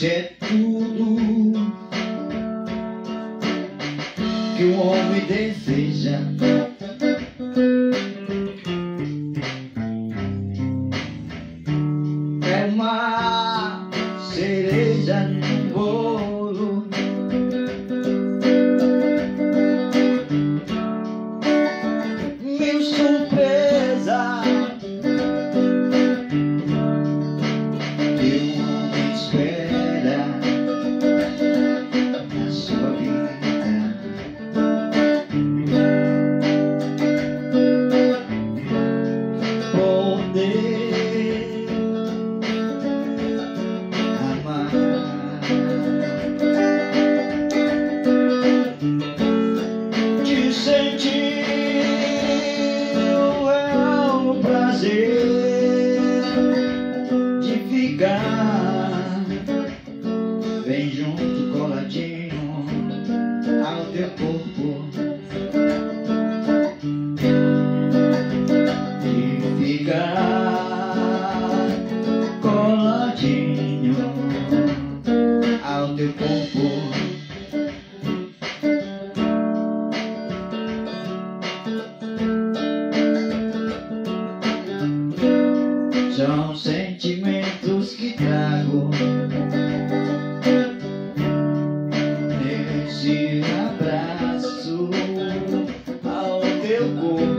Você é tudo que um homem deseja. É uma cereja no bolo, mil surpresas que um homem espera na sua vida. Poder amar, te sentir é um prazer de ficar bem junto, coladinho ao teu corpo, de ficar coladinho ao teu corpo. São sentimentos que trago nesse abraço ao teu corpo.